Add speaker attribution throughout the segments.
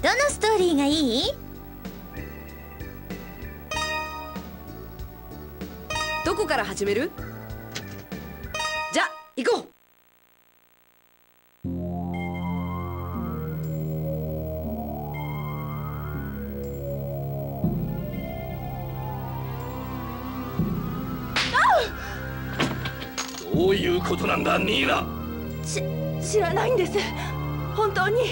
Speaker 1: どのストーリーがいい？
Speaker 2: どこから始める？じゃあ行こう。
Speaker 3: どういうことなんだ、ニーナ。
Speaker 4: 知らないんです、本当に。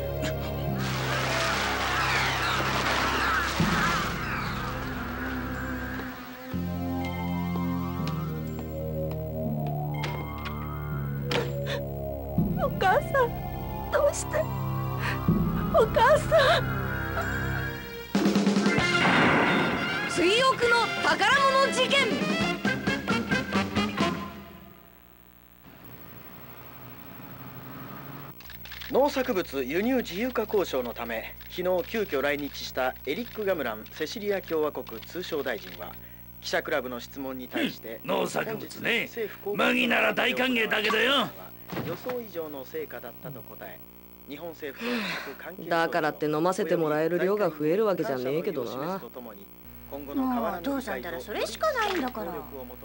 Speaker 4: お母さん、どうして。お母さん。
Speaker 2: 追憶の宝物事件。
Speaker 5: 農作物輸入自由化交渉のため昨日急遽来日したエリック・ガムランセシリア共和国通商大臣は記者クラブの質問に対して
Speaker 3: 農作物ね、マギなら大歓迎だけどよ。
Speaker 5: 予想以上の成果だったと答え、日本政府と各関係
Speaker 2: だからって飲ませてもらえる量が増えるわけじゃねえけどな。
Speaker 1: もうお父さんたらそれしかないんだから。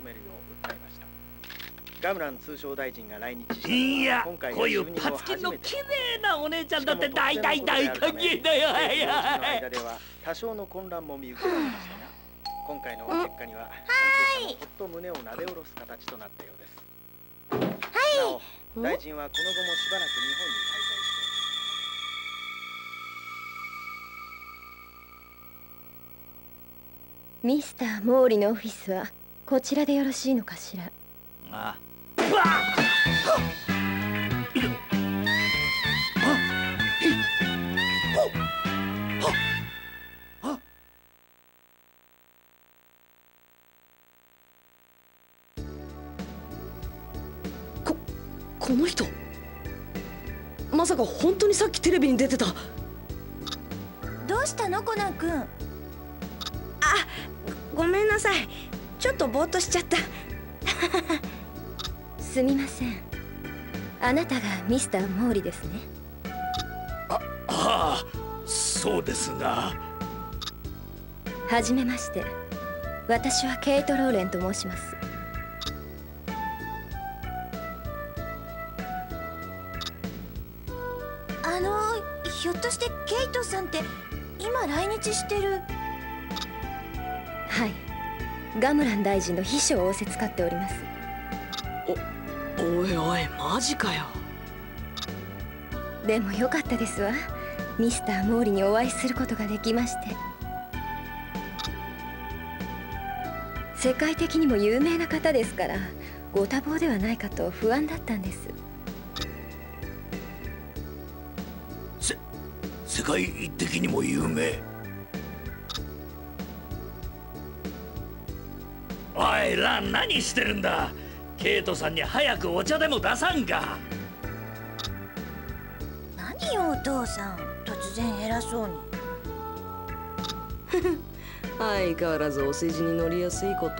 Speaker 5: ガムラン通商大臣が来日した
Speaker 3: いや、こういうパツキンの綺麗なお姉ちゃんだって大歓迎だよ。
Speaker 5: 多少の混乱も見受けられましたが、今回の結果にはほっと胸をなで下ろす形となったようです。なお、大臣はこの後もしばらく日本に滞在して
Speaker 6: ミスター・モーリのオフィスはこちらでよろしいのかしら。
Speaker 3: ああ。
Speaker 2: この人、まさか本当にさっきテレビに出てた。
Speaker 1: どうしたのコナン君。
Speaker 4: あ、ごめんなさい、ちょっとぼーっとしちゃった。
Speaker 6: すみません、あなたがミスター・モーリですね。
Speaker 3: ああ、そうですが。
Speaker 6: はじめまして、私はケイト・ローレンと申します。
Speaker 1: ひょっとしてケイトさんって今来日してる？
Speaker 6: はい、ガムラン大臣の秘書を仰せつかっております。
Speaker 2: おいおい、マジかよ。
Speaker 6: でもよかったですわ、ミスター・モーリにお会いすることができまして。世界的にも有名な方ですから、ご多忙ではないかと不安だったんです。
Speaker 3: 世界的にも有名。おいラン、何してるんだ。ケイトさんに早くお茶でも出さんか。
Speaker 1: 何よお父さん、突然偉そうに。
Speaker 2: 相変わらずお世辞に乗りやすいこと。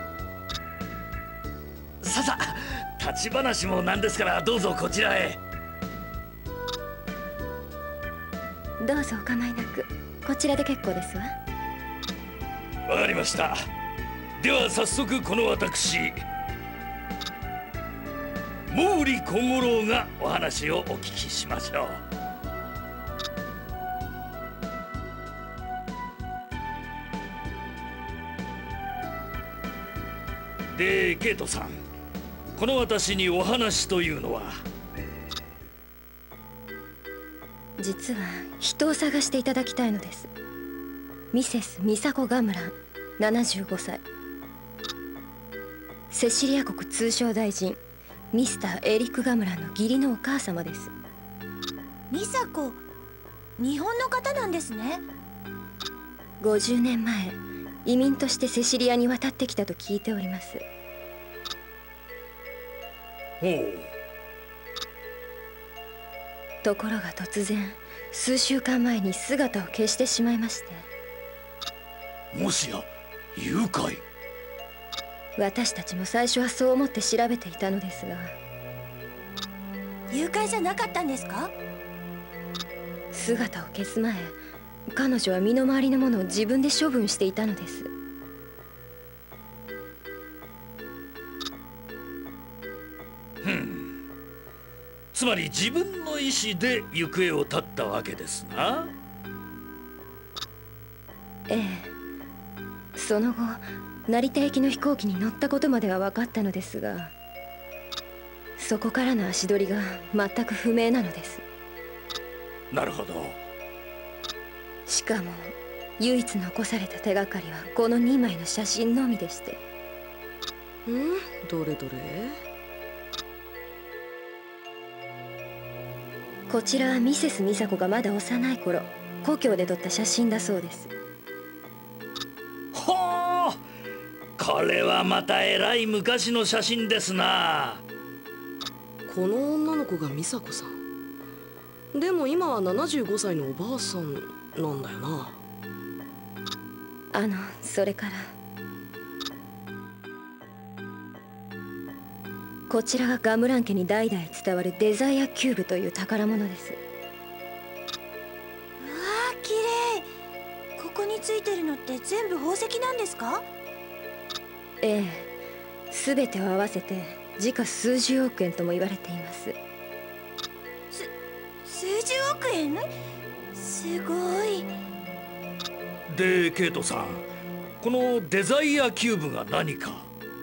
Speaker 3: さ立ち話もなんですからどうぞこちらへ。
Speaker 6: どうぞお構いなく、こちらで結構ですわ。
Speaker 3: わかりました。では早速この私毛利小五郎がお話をお聞きしましょう。で、ケイトさん、この私にお話というのは？
Speaker 6: 実は人を探していただきたいのです。ミセス・ミサコ・ガムラン、75歳。セシリア国通商大臣ミスター・エリック・ガムランの義理のお母様です。
Speaker 1: ミサコ、日本の方なんですね。
Speaker 6: 50年前、移民としてセシリアに渡ってきたと聞いております。
Speaker 3: ほう。
Speaker 6: ところが突然、数週間前に姿を消してしまいまして。
Speaker 3: もしや誘拐？
Speaker 6: 私たちも最初はそう思って調べていたのですが。
Speaker 1: 誘拐じゃなかったんですか？
Speaker 6: 姿を消す前、彼女は身の回りのものを自分で処分していたのです。
Speaker 3: つまり自分の意思で行方を絶ったわけですな。
Speaker 6: ええ。その後、成田行きの飛行機に乗ったことまでは分かったのですが、そこからの足取りが全く不明なのです。
Speaker 3: なるほど。
Speaker 6: しかも唯一残された手がかりはこの2枚の写真のみでして。
Speaker 2: どれどれ。
Speaker 6: こちらはミセス美佐子がまだ幼い頃、故郷で撮った写真だそうです。
Speaker 3: ほう、これはまたえらい昔の写真ですな。
Speaker 2: この女の子が美佐子さん。でも今は75歳のおばあさんなんだよな。
Speaker 6: それからこちらがガムラン家に代々伝わるデザイアキューブという宝物です。
Speaker 1: うわあ、綺麗。ここについてるのって全部宝石なんですか？
Speaker 6: ええ、全てを合わせて時価数十億円とも言われています。
Speaker 1: 数十億円？すごい。
Speaker 3: で、ケイトさん、このデザイアキューブが何か？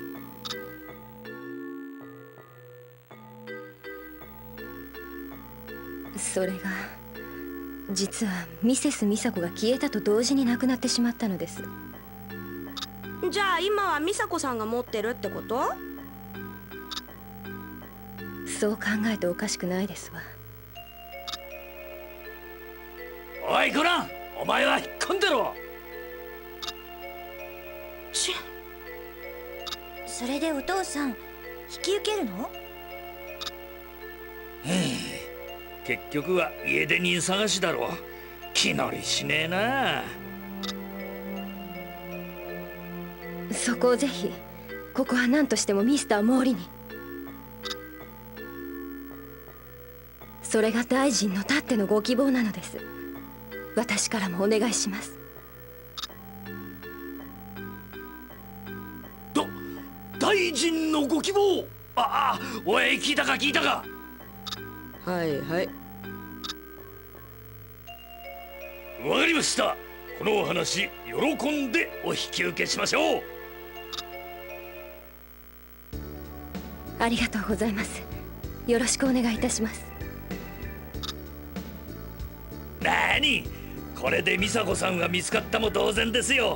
Speaker 6: それが実はミセス美佐子が消えたと同時に亡くなってしまったのです。
Speaker 4: じゃあ今は美佐子さんが持ってるってこと？
Speaker 6: そう考えておかしくないですわ。
Speaker 3: おいグラン、お前は引っ込んでろ。
Speaker 1: それでお父さん、引き受けるの？
Speaker 3: 結局は家出人探しだろう。気乗りしねえな。
Speaker 6: そこをぜひ。ここは何としてもミスターモーリに。それが大臣のたってのご希望なのです。私からもお願いします。
Speaker 3: 大臣のご希望。おい、聞いたか聞いたか。
Speaker 2: はいはい。
Speaker 3: わかりました。このお話喜んでお引き受けしましょう。
Speaker 6: ありがとうございます。よろしくお願いいたします。
Speaker 3: なに、これで美佐子さんが見つかったも同然ですよ。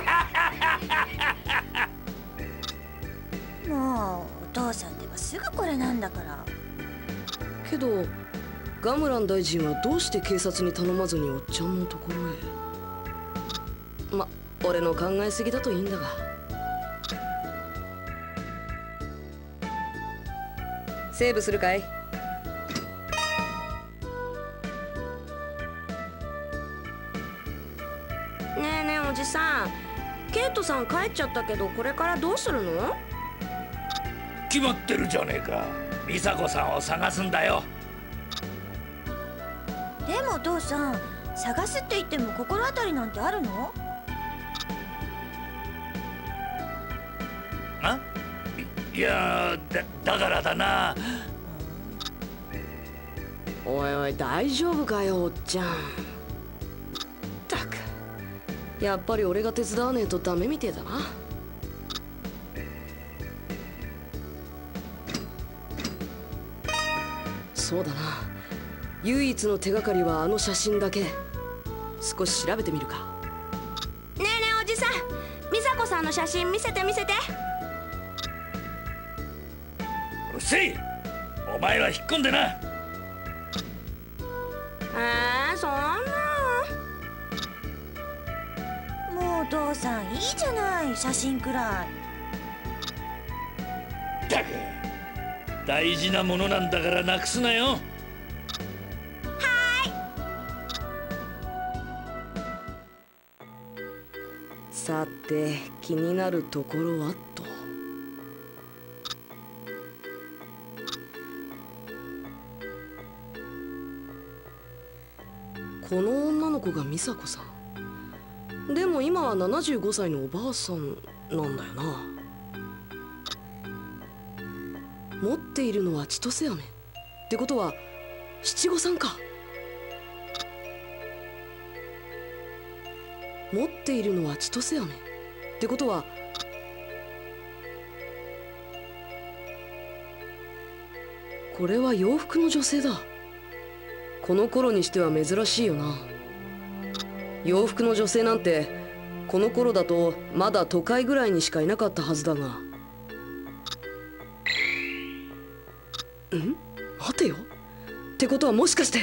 Speaker 1: もうお父さんではすぐこれなんだから。
Speaker 2: けどガムラン大臣はどうして警察に頼まずにおっちゃんのところへ。俺の考えすぎだといいんだが。セーブするかい？
Speaker 4: ねえねえおじさん、ケイトさん帰っちゃったけどこれからどうするの？
Speaker 3: 決まってるじゃねえか。美佐子さんを探すんだよ。
Speaker 1: でもお父さん、探すって言っても心当たりなんてあるの？
Speaker 3: いやだからだな。
Speaker 2: おいおい、大丈夫かよおっちゃん。ったく、やっぱり俺が手伝わねえとダメみてえだな。そうだな、唯一の手がかりはあの写真だけ。少し調べてみるか。
Speaker 4: ねえねえおじさん、美佐子さんの写真見せて見せて。
Speaker 3: うるせえ、お前は引っ込んでな。
Speaker 4: そんな。
Speaker 1: もうお父さんいいじゃない、写真くらい。
Speaker 3: だく、大事なものなんだからなくすなよ。
Speaker 2: さて、気になるところはと。 この女の子が美佐子さん。でも今は75歳のおばあさんなんだよな。持っているのは千歳飴ってことは七五三か。持っているのは千歳飴ってことはこれは洋服の女性だ。この頃にしては珍しいよな。洋服の女性なんてこの頃だとまだ都会ぐらいにしかいなかったはずだが。待てよ。ってことはもしかして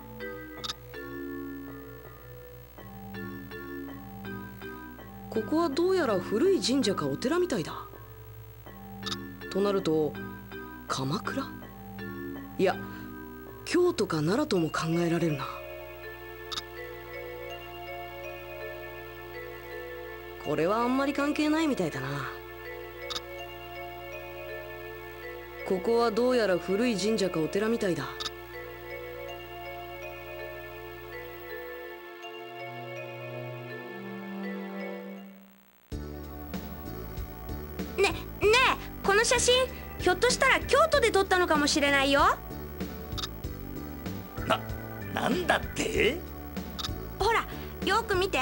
Speaker 2: ここはどうやら古い神社かお寺みたいだ。となると鎌倉、いや京都か奈良とも考えられるな。これはあんまり関係ないみたいだな。ここはどうやら古い神社かお寺みたいだ。
Speaker 6: ねえ、この写真ひょっとしたら京都で撮ったのかもしれないよ。
Speaker 3: なんだって？
Speaker 6: ほらよく見て。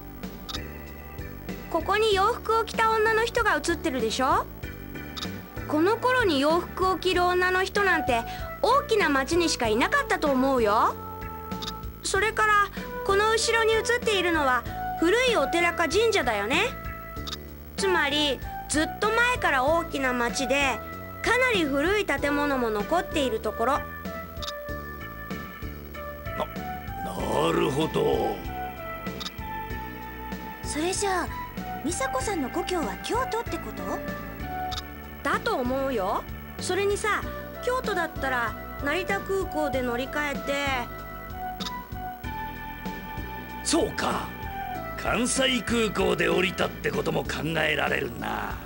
Speaker 6: ここに洋服を着た女の人が写ってるでしょ。この頃に洋服を着る女の人なんて大きな町にしかいなかったと思うよ。それからこの後ろに写っているのは古いお寺か神社だよね。つまりずっと前から大きな町でかなり古い建物も残っているところ。
Speaker 3: なるほど。
Speaker 1: それじゃあ美佐子さんの故郷は京都ってこと？
Speaker 6: だと思うよ。それにさ、京都だったら成田空港で乗り換えて。
Speaker 3: そうか、関西空港で降りたってことも考えられるな。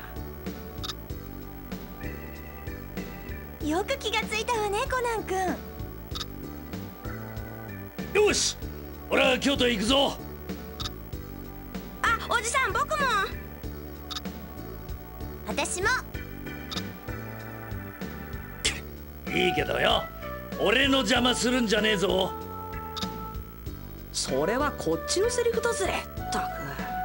Speaker 1: よく気がついたわね、コナン君。
Speaker 3: よし、俺は京都へ行くぞ。
Speaker 6: あ、おじさん、僕も。
Speaker 1: 私も。
Speaker 3: いいけどよ、俺の邪魔するんじゃねえぞ。
Speaker 2: それはこっちのセリフだぜ。ったく。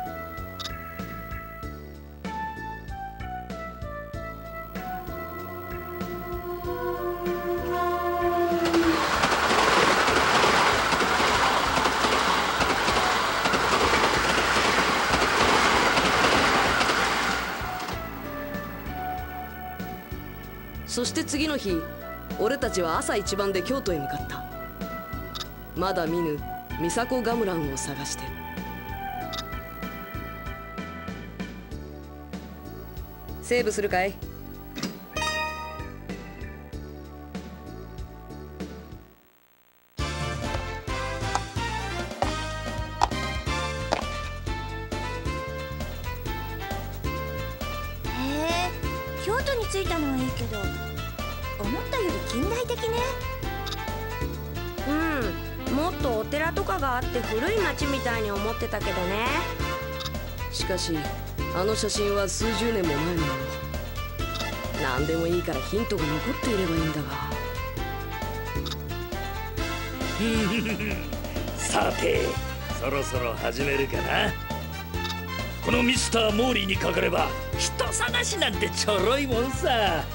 Speaker 2: そして次の日、俺たちは朝一番で京都へ向かった。まだ見ぬ美佐子ガムランを探して。セーブするかい？
Speaker 1: 京都に着いたのはいいけど、思ったより近代的ね。
Speaker 6: もっとお寺とかがあって古い町みたいに思ってたけどね。
Speaker 2: しかしあの写真は数十年も前のもの。何でもいいからヒントが残っていればいいんだが。
Speaker 3: さて、そろそろ始めるかな。このミスターモーリーにかかれば人探しなんてちょろいもんさ。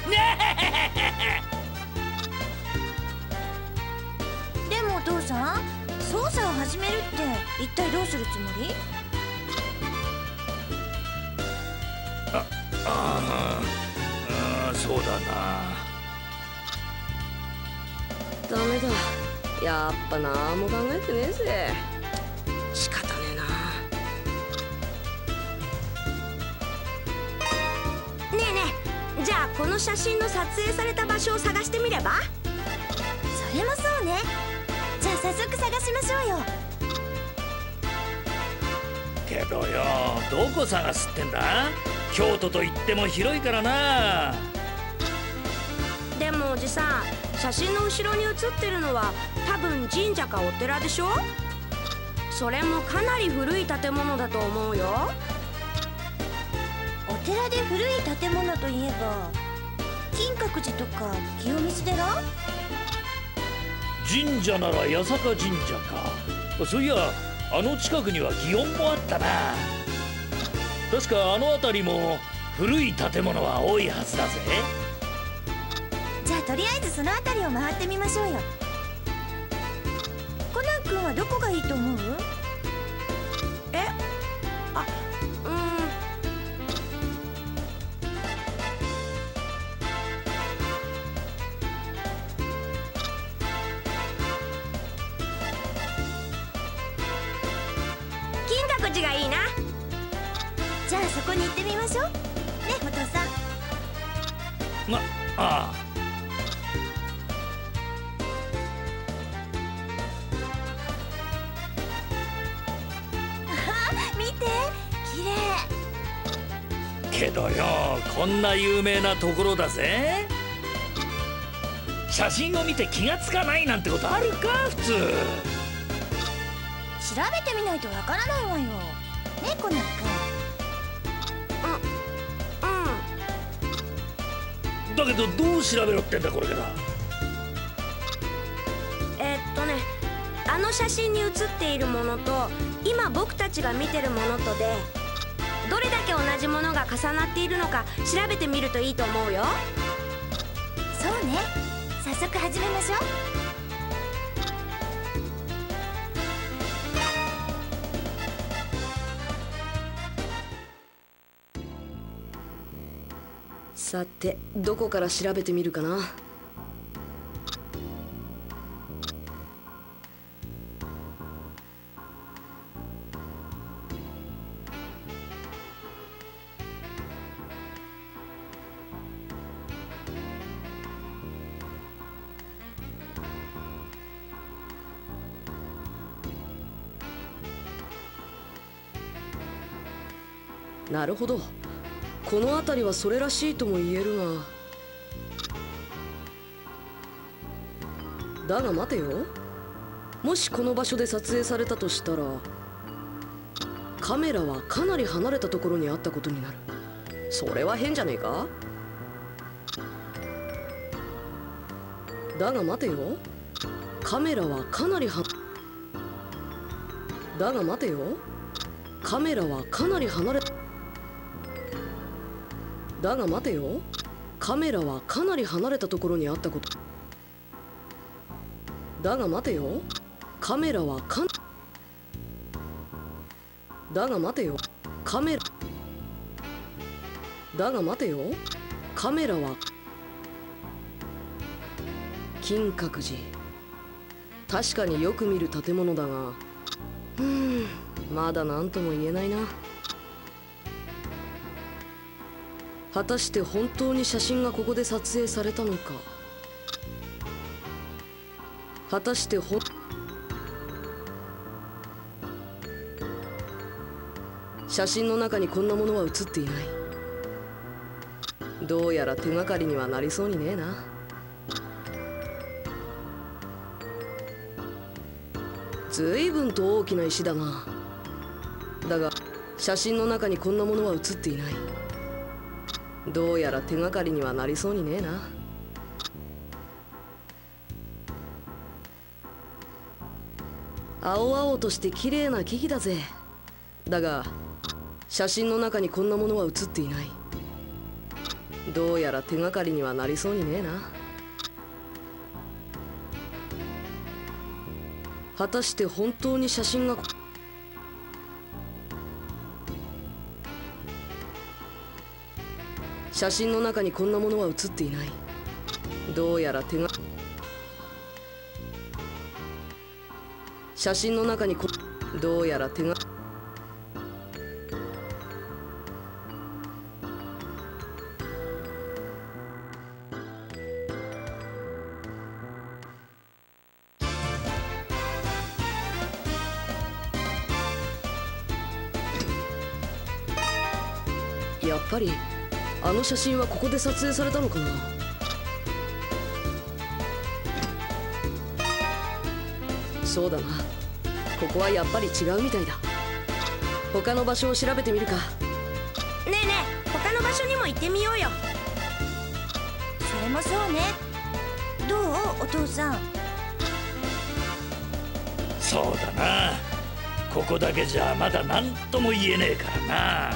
Speaker 1: でもお父さん、捜査を始めるって一体どうするつもり？
Speaker 3: そうだ
Speaker 2: ダメだ、やっぱ何も考えてねえぜ。仕方ねえな。
Speaker 6: ねえねえ、じゃあこの写真の撮影された場所を探してみれば？
Speaker 1: それもそうね。じゃあ早速探しましょうよ。
Speaker 3: けどよ、どこ探すってんだ？京都といっても広いからな。
Speaker 6: でもおじさん、写真の後ろに写ってるのは多分神社かお寺でしょ？ それもかなり古い建物だと思うよ。
Speaker 1: お寺で古い建物といえば金閣寺とか清水寺。
Speaker 3: 神社なら八坂神社か。そういやあの近くには祇園もあったな。確かあの辺りも古い建物は多いはずだぜ。
Speaker 1: じゃあとりあえずその辺りを回ってみましょうよ。コナン君はどこがいいと思う？
Speaker 6: 金閣寺がいいな。
Speaker 1: じゃあそこに行ってみましょうね、お父さん。
Speaker 3: ああ。
Speaker 1: 見て、綺麗。
Speaker 3: けどよ、こんな有名なところだぜ。写真を見て気がつかないなんてことあるか普通。
Speaker 1: 調べてみないとわからないわよね、コナン君。
Speaker 3: だけどどう調べろってんだこれから。
Speaker 6: あの写真に写っているものと今僕たちが見てるものとでどれだけ同じものが重なっているのか調べてみるといいと思うよ。
Speaker 1: そうね、早速始めましょう。
Speaker 2: さてどこから調べてみるかな。なるほど、この辺りはそれらしいとも言えるが、だが待てよ、もしこの場所で撮影されたとしたらカメラはかなり離れたところにあったことになる。それは変じゃねえか。だが待てよ、カメラはかなりだが待てよ、カメラはかなり離れだが待てよ、カメラはかなり離れたところにあったこと。だが待てよ、カメラはだが待てよ、カメラだが待てよ、カメラは金閣寺。確かによく見る建物だが、まだ何とも言えないな。果たして本当に写真がここで撮影されたのか。果たして写真の中にこんなものは写っていない。どうやら手がかりにはなりそうにねえな。ずいぶんと大きな石だな。だが写真の中にこんなものは写っていない。どうやら手がかりにはなりそうにねえな。青々として綺麗な木々だぜ。だが写真の中にこんなものは写っていない。どうやら手がかりにはなりそうにねえな。果たして本当に写真が写真の中にこんなものは写っていない。どうやら写真の中にどうやらやっぱりあの写真はここで撮影されたのかな。そうだな、 ここはやっぱり違うみたいだ。他の場所を調べてみるか。
Speaker 6: ねえねえ、他の場所にも行ってみようよ。
Speaker 1: それもそうね。どうお父さん。
Speaker 3: そうだな。ここだけじゃまだ何とも言えねえからな。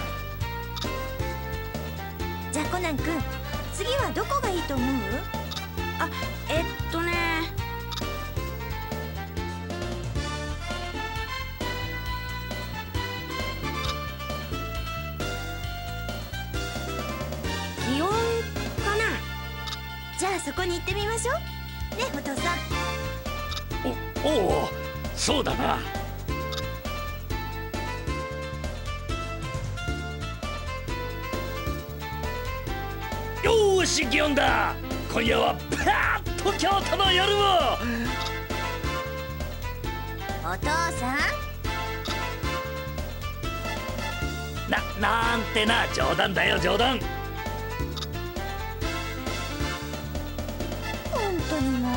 Speaker 1: じゃあコナン君、次はどこがいいと思う？
Speaker 6: あ、祇園かな。
Speaker 1: じゃあそこに行ってみましょうね、お父さん。
Speaker 3: おお、そうだな。よーし、祇園だ。今夜はパーッと京都の夜を。
Speaker 1: お父さん。
Speaker 3: なんてな、冗談だよ冗談。
Speaker 1: 本当にも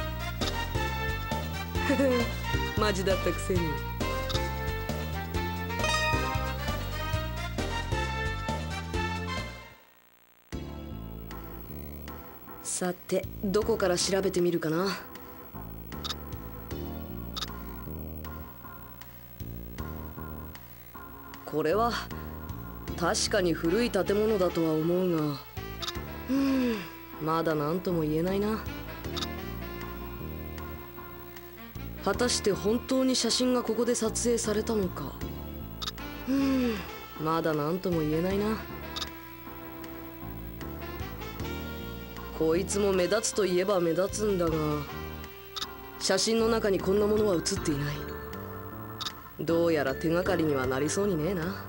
Speaker 1: う。
Speaker 2: マジだったくせに。さて、どこから調べてみるかな。これは確かに古い建物だとは思うが、まだ何とも言えないな。果たして本当に写真がここで撮影されたのか。まだ何とも言えないな。こいつも目立つといえば目立つんだが、写真の中にこんなものは写っていない。どうやら手がかりにはなりそうにねえな。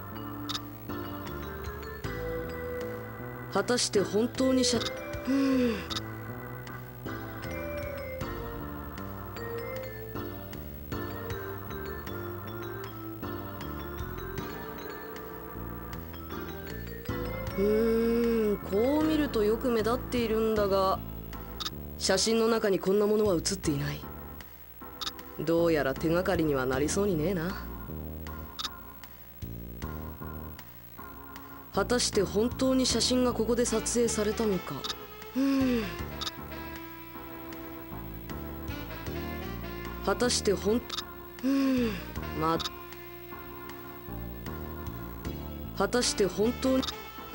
Speaker 2: 果たして本当にこう見るとよく目立っているんだが、写真の中にこんなものは写っていない。どうやら手がかりにはなりそうにねえな。果たして本当に写真がここで撮影されたのか。果たして果たして本当に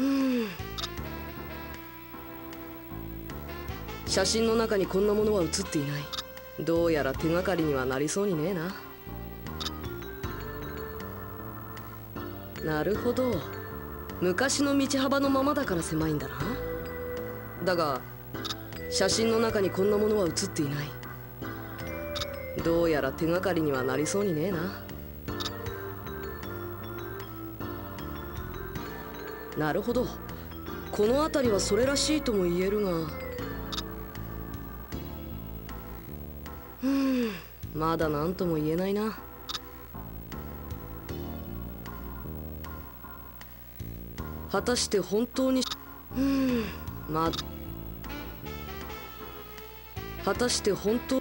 Speaker 2: 写真の中にこんなものは写っていない。どうやら手がかりにはなりそうにねえな。なるほど、昔の道幅のままだから狭いんだな。だが写真の中にこんなものは写っていない。どうやら手がかりにはなりそうにねえな。なるほど、この辺りはそれらしいとも言えるが、まだ何とも言えないな。果たして本当に果たして本当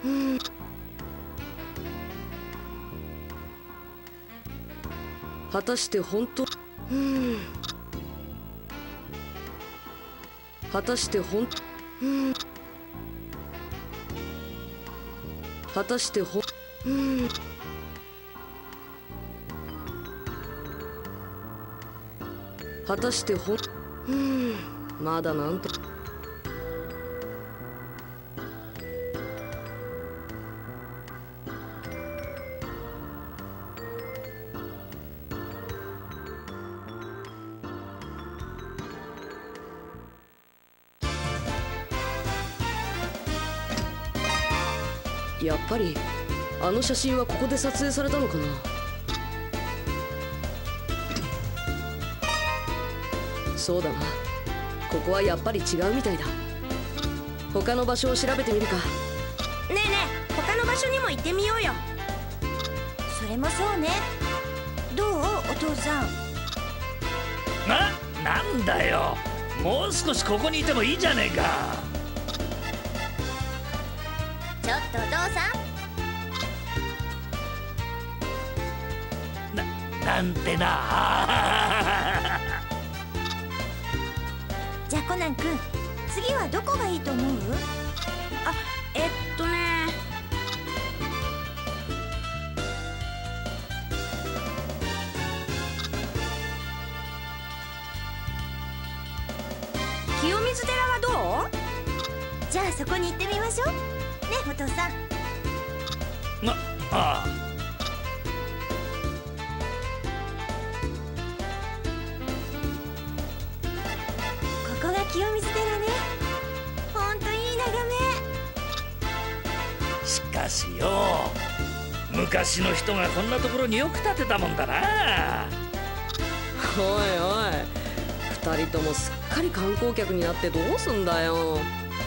Speaker 2: 果たして本当果たして本果たして果たしてまだなんとやっぱりあの写真はここで撮影されたのかな。そうだな、ここはやっぱり違うみたいだ。他の場所を調べてみるか。
Speaker 6: ねえねえ、他の場所にも行ってみようよ。
Speaker 1: それもそうね。どうお父さん。
Speaker 3: なんだよ、もう少しここにいてもいいじゃねえか。
Speaker 1: ちょっとお父さん。
Speaker 3: なんてな。
Speaker 1: じゃあコナン君、次はどこがいいと思う？
Speaker 6: あ、清水寺はどう？
Speaker 1: じゃあそこに行ってみましょうね、お父さん。
Speaker 3: ああ。
Speaker 1: ここが清水寺ね。ほんといい眺め。
Speaker 3: しかしよ、昔の人がこんなところによく建てたもんだな。
Speaker 2: おいおい、二人ともすっかり観光客になってどうすんだよ。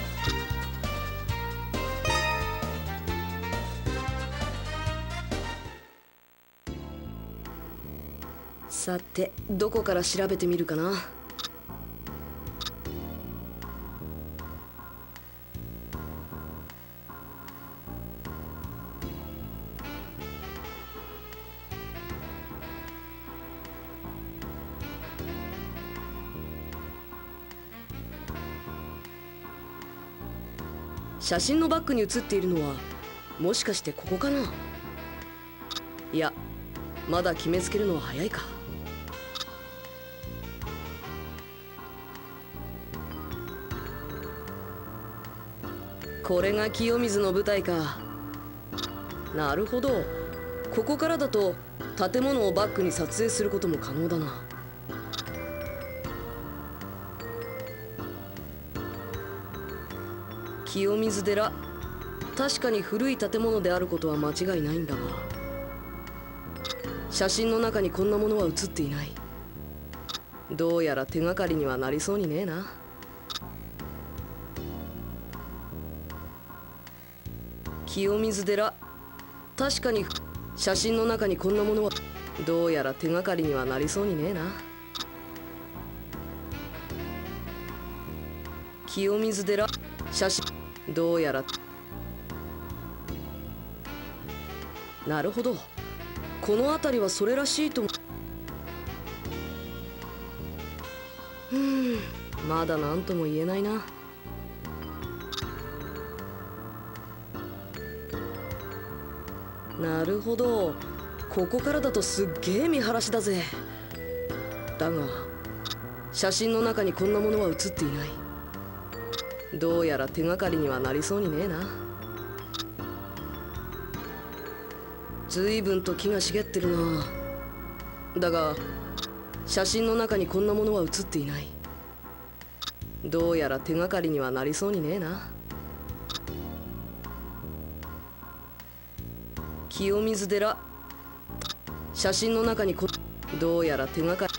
Speaker 2: さて、どこから調べてみるかな。写真のバッグに写っているのはもしかしてここかな。いや、まだ決めつけるのは早いか。これが清水の舞台か。なるほど、ここからだと建物をバックに撮影することも可能だな。清水寺、確かに古い建物であることは間違いないんだが、写真の中にこんなものは写っていない。どうやら手がかりにはなりそうにねえな。清水寺、確かに写真の中にこんなものは、どうやら手がかりにはなりそうにねえな。清水寺、写真、どうやら、なるほど、この辺りはそれらしいと。まだ何とも言えないな。なるほど、ここからだとすっげえ見晴らしだぜ。だが写真の中にこんなものは写っていない。どうやら手がかりにはなりそうにねえな。随分と木が茂ってるな。だが写真の中にこんなものは写っていない。どうやら手がかりにはなりそうにねえな。清水寺、写真の中にどうやら手がかり。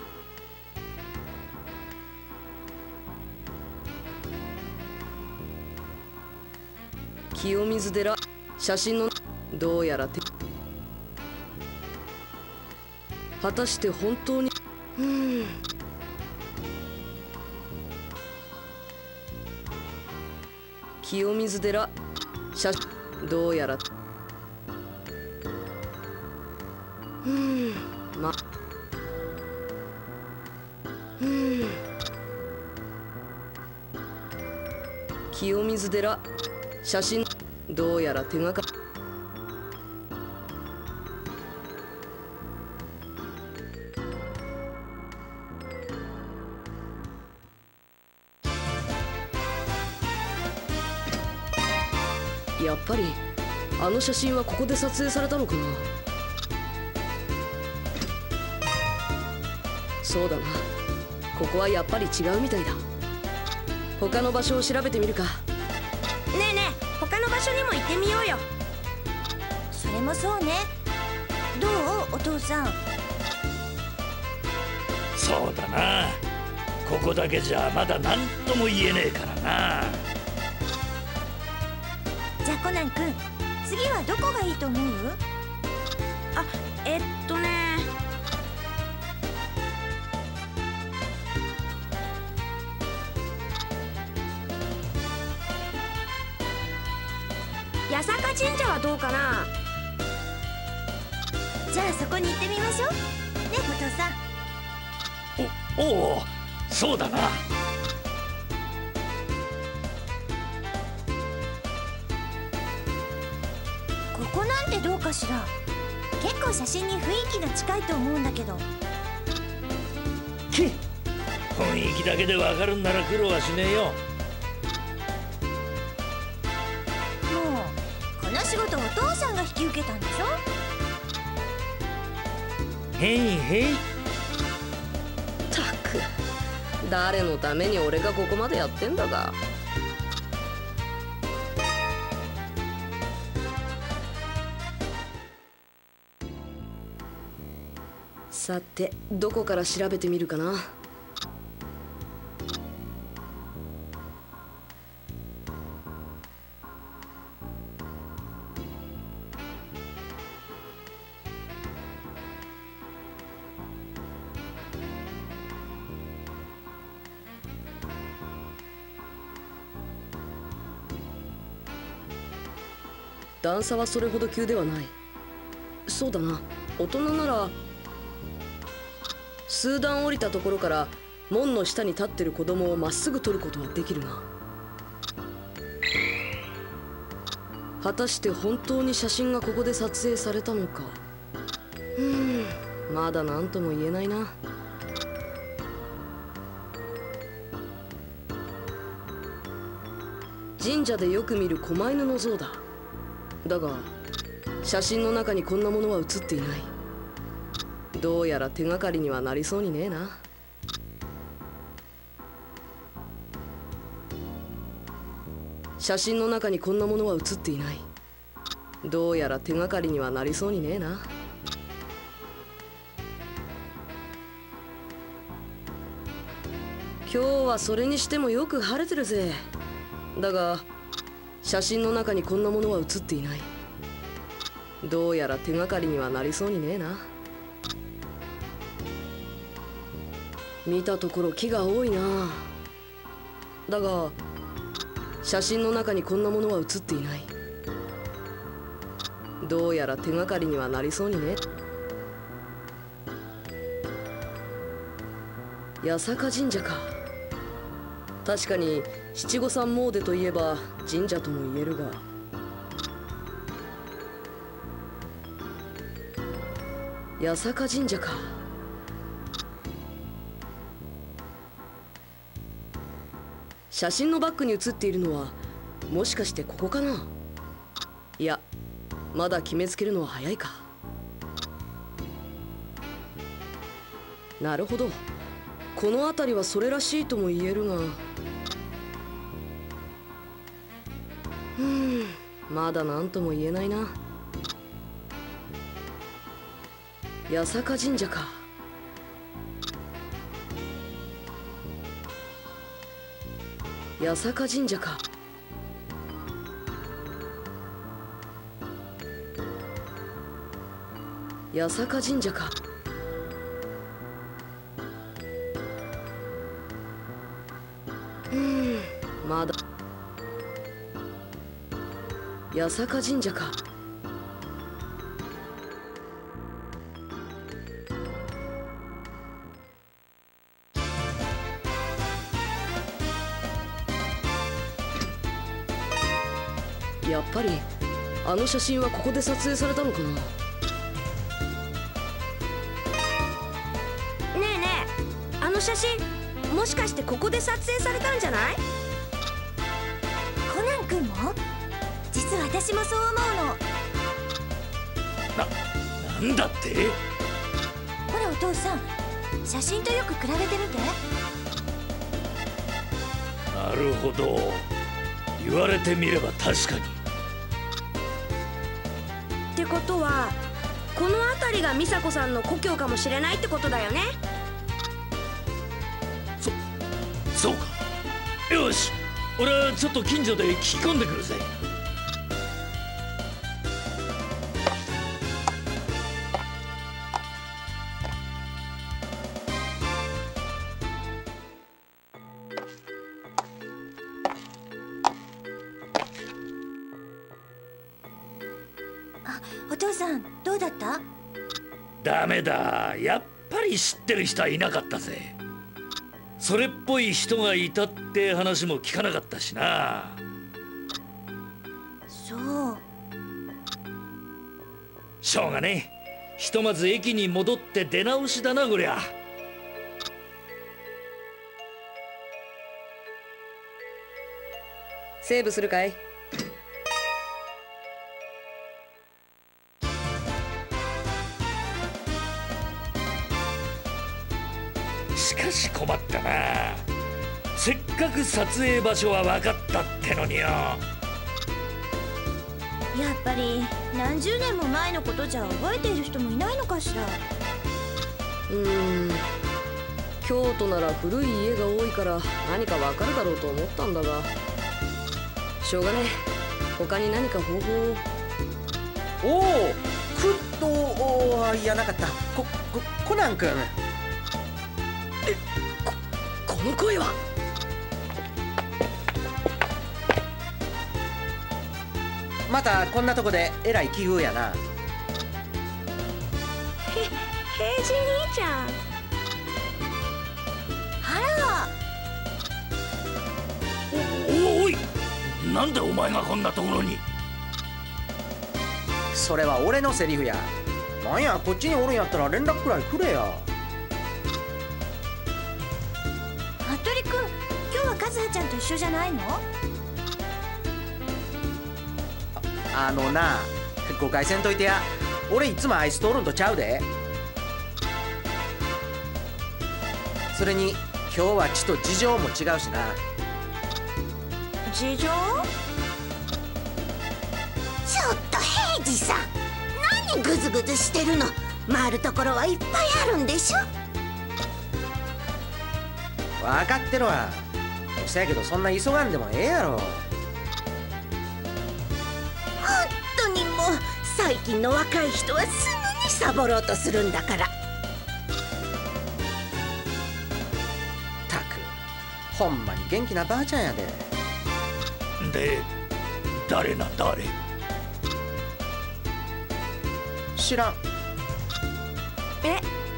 Speaker 2: 清水寺、写真のどうやら果たして本当に。清水寺、写真、どうやら清水寺、写真、どうやら手がかり。やっぱりあの写真はここで撮影されたのかな。そうだな、ここはやっぱり違うみたいだ。他の場所を調べてみるか。
Speaker 6: ねえねえ、他の場所にも行ってみようよ。
Speaker 1: それもそうね。どうお父さん。
Speaker 3: そうだな、ここだけじゃまだ何とも言えねえからな。
Speaker 1: じゃあコナン君、次はどこがいいと思う？
Speaker 6: あ、八坂神社はどうかな。
Speaker 1: じゃあそこに行ってみましょう。 お父さん。
Speaker 3: おお、そうだな。
Speaker 1: ここなんてどうかしら。結構写真に雰囲気が近いと思うんだけど。
Speaker 3: 雰囲気だけでわかるんなら苦労はしねえよ。
Speaker 1: もうこの仕事お父さんが引き受けたんでしょ。
Speaker 3: へいへい。
Speaker 2: たく、誰のために俺がここまでやってんだか。さて、どこから調べてみるかな。段差はそれほど急ではない。そうだな、大人なら数段降りたところから門の下に立ってる子供をまっすぐ撮ることはできるな。果たして本当に写真がここで撮影されたのか。まだ何とも言えないな。神社でよく見る狛犬の像だ。だが写真の中にこんなものは写っていない。どうやら手がかりにはなりそうにねえな。写真の中にこんなものは写っていない。どうやら手がかりにはなりそうにねえな。今日はそれにしてもよく晴れてるぜ。だが写真の中にこんなものは写っていない。どうやら手がかりにはなりそうにねえな。見たところ木が多いな。だが写真の中にこんなものは写っていない。どうやら手がかりにはなりそうにね。八坂神社か。確かに七五三詣といえば神社とも言えるが、八坂神社か。写真のバッグに写っているのはもしかしてここかな。いや、まだ決めつけるのは早いか。なるほど、この辺りはそれらしいとも言えるが、まだ何とも言えないな。八坂神社か。八坂神社か。八坂神社か。まだ。八坂神社か。やっぱりあの写真はここで撮影されたのかな。ね
Speaker 6: えねえ、あの写真もしかしてここで撮影されたんじゃない？
Speaker 1: コナン君も？実は私もそう思うの。
Speaker 3: なんだって？
Speaker 1: ほらお父さん、写真とよく比べてみて。
Speaker 3: なるほど、言われてみれば確かに。
Speaker 6: ってことはこの辺りが美佐子さんの故郷かもしれないってことだよね。
Speaker 3: そうか。よし、俺はちょっと近所で聞き込んでくるぜ。
Speaker 1: お父さんどうだった？
Speaker 3: ダメだ、やっり知ってる人はいなかったぜ。それっぽい人がいたって話も聞かなかったしな。
Speaker 1: そう。
Speaker 3: しょうがねえ。ひとまず駅に戻って出直しだなこりゃ。
Speaker 2: セーブするかい？
Speaker 3: しかし困ったな。せっかく撮影場所は分かったってのによ。
Speaker 1: やっぱり何十年も前のことじゃ覚えている人もいないのかしら。
Speaker 2: 京都なら古い家が多いから何かわかるだろうと思ったんだが、しょうがねえ。他に何か方法を。
Speaker 7: おお、工藤はいやなかった。コナン君。
Speaker 2: この声は。
Speaker 7: またこんなとこでえらい奇遇やな。
Speaker 6: 平次兄ちゃん。
Speaker 1: あ
Speaker 3: おい、なんでお前がこんなところに。
Speaker 7: それは俺のセリフや。なんや、こっちにおるんやったら連絡くらいくれや。
Speaker 1: ら、服部君、今日は和葉ちゃんと一緒じゃないの？
Speaker 7: な、誤解せんといてや。俺いつもアイス通るんとちゃうで。それに今日はちと事情も違うしな。
Speaker 1: 事情？ちょっ
Speaker 8: と平次さん、何グズグズしてるの。回るところはいっぱいあるんでしょ。
Speaker 7: 分かってるわ。そやけどそんな急がんでもええやろ。
Speaker 8: 本当にもう最近の若い人はすぐにサボろうとするんだから。
Speaker 7: たく、ほんまに元気なばあちゃんやで。
Speaker 3: で、誰なんだあれ。
Speaker 7: 知らん。
Speaker 6: え？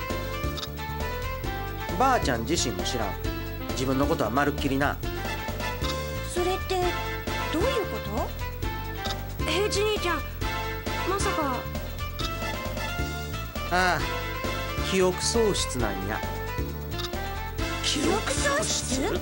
Speaker 7: ばあちゃん自身も知らん。自分のことはまるっきりな。
Speaker 1: それってどういうこと？
Speaker 6: 平次兄ちゃん、まさか。
Speaker 7: ああ、記憶喪失なんや。
Speaker 1: 記憶喪失？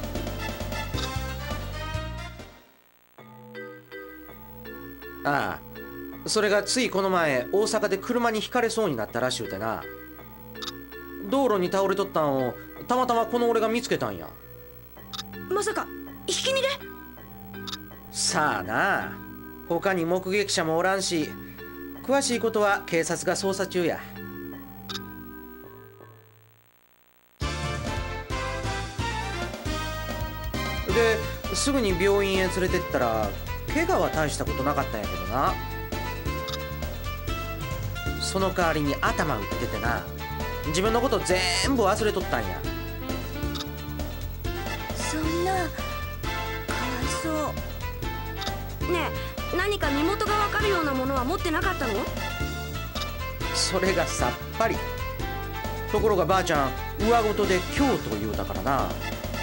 Speaker 7: ああ、それがついこの前大阪で車にひかれそうになったらしゅうてな。道路に倒れとったんをたまたまこの俺が見つけたんや。
Speaker 6: まさかひき逃げ？
Speaker 7: さあな、他に目撃者もおらんし、詳しいことは警察が捜査中や。ですぐに病院へ連れてったら怪我は大したことなかったんやけどな。その代わりに頭打っててな、自分のこと全部忘れとったんや。
Speaker 1: そんな、かわいそう。
Speaker 6: ねえ、何か身元がわかるようなものは持ってなかったの？
Speaker 7: それがさっぱり。ところがばあちゃん上ごとで京都言うたからな。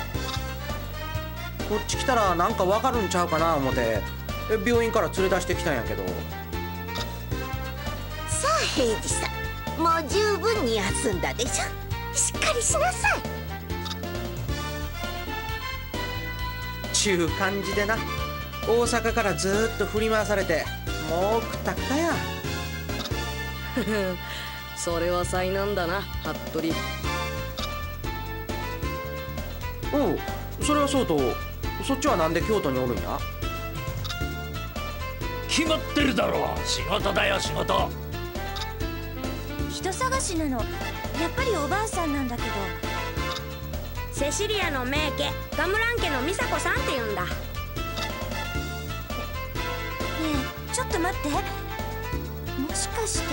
Speaker 7: こっち来たらなんかわかるんちゃうかな思て病院から連れ出してきたんやけど。
Speaker 8: さあ平次さん、もう十分に休んだでしょ。しっかりしなさい。
Speaker 7: ちゅう感じでな、大阪からずっと振り回されてもうくたくたや。
Speaker 2: それは災難だな、服部。
Speaker 7: おう、それはそうと、そっちはなんで京都におるんや？
Speaker 3: 決まってるだろう。仕事だよ仕事。
Speaker 1: 人探しなの。やっぱりおばあさんなんだけど。
Speaker 6: セシリアの名家ガムラン家の美佐子さんって言うんだ。ね
Speaker 1: え、ちょっと待って。もしかして。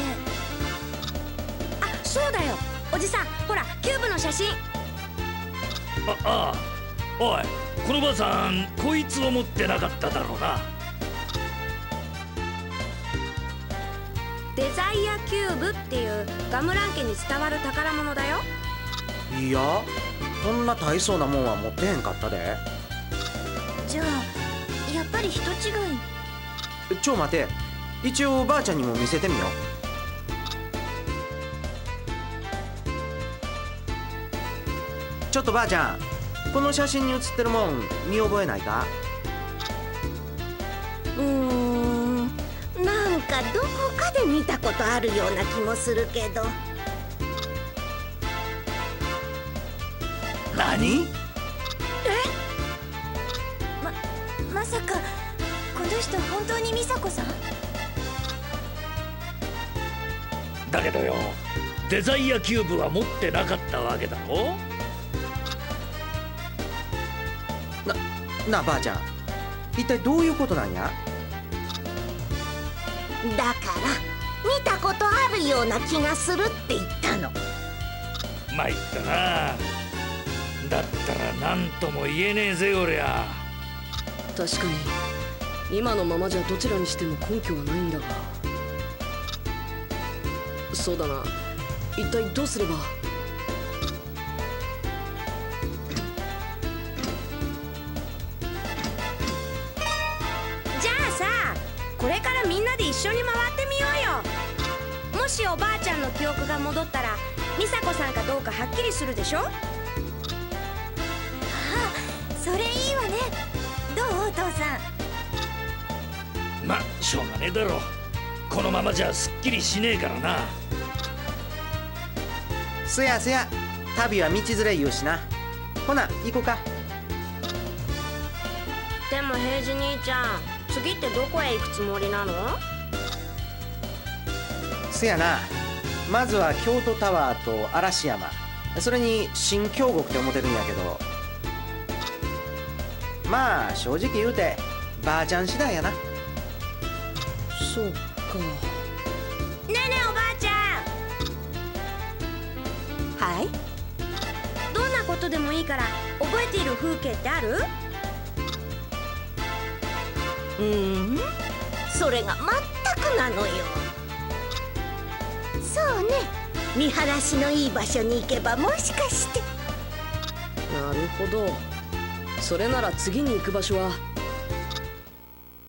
Speaker 6: あ、そうだよ。おじさん、ほらキューブの写真。
Speaker 3: ああ、おい、このばあさんこいつを持ってなかっただろうな。
Speaker 6: デザイアキューブっていうガムラン家に伝わる宝物だよ。
Speaker 7: いや、こんな大層なもんは持ってへんかったで。
Speaker 1: じゃあやっぱり人違い。
Speaker 7: ちょ待て、一応ばあちゃんにも見せてみよう。ちょっとばあちゃん、この写真に写ってるもん見覚えないか？
Speaker 8: なんかどこかで見たことあるような気もするけど。
Speaker 3: 何？
Speaker 1: まさかこの人本当に美佐子さん？
Speaker 3: だけどよ、デザイアキューブは持ってなかったわけだろ。
Speaker 7: なあばあちゃん、一体どういうことなんや？
Speaker 8: だから見たことあるような気がするって言ったの。
Speaker 3: 参ったな。だったら何とも言えねえぜおりゃ。
Speaker 2: 確かに今のままじゃどちらにしても根拠はないんだが。そうだな、一体どうすれば。
Speaker 6: じゃあさ、これからみんなで一緒に回ってみようよ。もしおばあちゃんの記憶が戻ったら美佐子さんかどうかはっきりするでしょ。
Speaker 1: それいいわね。どうお父さん？
Speaker 3: ま、しょうがねえだろ。このままじゃすっきりしねえからな。
Speaker 7: すやすや、旅は道連れ言うしな。ほな行こうか。
Speaker 6: でも平次兄ちゃん、次ってどこへ行くつもりなの？
Speaker 7: せやな、まずは京都タワーと嵐山、それに新京極って思ってるんやけど、まあ正直言うてばあちゃん次第やな。
Speaker 2: そうか。
Speaker 6: ねえねえおばあちゃん。
Speaker 8: はい。
Speaker 6: どんなことでもいいから覚えている風景ってある？
Speaker 8: それが全くなのよ。そうね、見晴らしのいい場所に行けばもしかして。
Speaker 2: なるほど。それなら次に行く場所は